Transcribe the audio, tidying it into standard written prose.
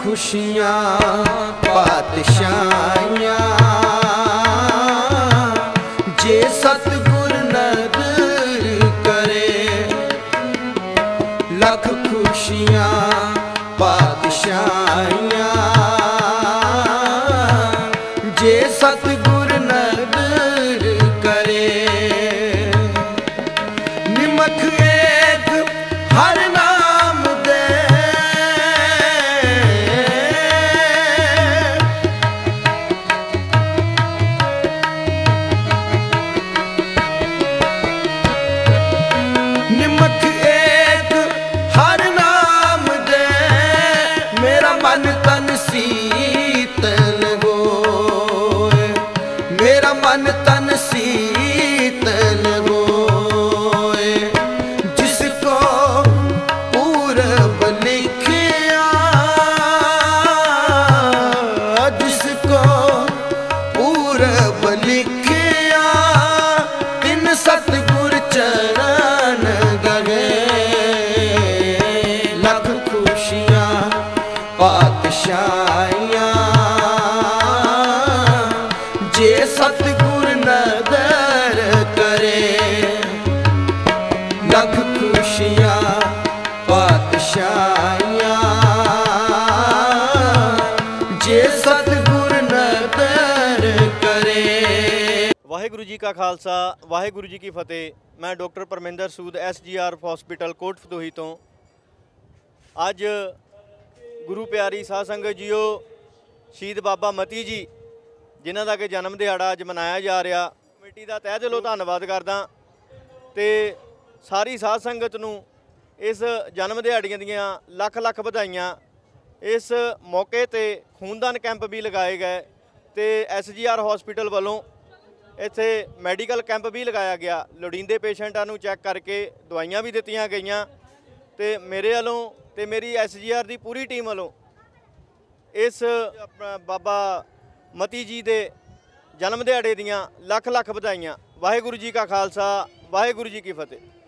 खुशियाँ पातशाहियाँ जे सतगुर नदर करे। लख खुशियाँ पातशाहियाँ जे सतगुर नदर करे। निमख एक हर नाम दे निमख एक हर नाम दे मेरा मन तन शीतल होए। मेरा मन तन शीतल होए। जिसको पूरब लिखिया जिसको पूरब लिखिया तिन सतगुर चरण गए। लख खुशियाँ पातशाहियाँ जे सतगुर नदर करे। लख खुशियाँ पातशाहियाँ जे सतगुर नदर करे। वाहिगुरु जी का खालसा वाहिगुरु जी की फतेह। मैं doctor Parminder Sood SGR hospital Kot Fatohi तो अज गुरु प्यारी साध संगत जीओ शहीद बाबा मती जी जिन्हां दा कि जन्म दिहाड़ा अज मनाया जा रहा। कमेटी का तह दिलों धन्नवाद करदा ते सारी साध संगत नूं इस जन्म दिहाड़ियां दियां लख लख बधाइयां। इस मौके ते खूनदान कैंप भी लगाए गए ते SGR हॉस्पिटल वालों इत्थे मैडिकल कैंप भी लगाया गया। लोड़ींदे पेशेंटां नूं चैक करके दवाइयां भी दित्तियां गईयां ते मेरे वालों ते मेरी SGR दी पूरी टीम वालों इस बाबा मती जी दे जन्म दिहाड़े दियां लख लख बधाइयां। वाहिगुरु जी का खालसा वाहिगुरु जी की फतेह।